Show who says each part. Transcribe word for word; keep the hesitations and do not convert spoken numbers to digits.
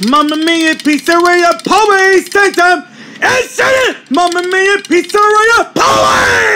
Speaker 1: Mamma Mia Pizzeria Police! Take them and shut it! Mamma Mia Pizzeria Police!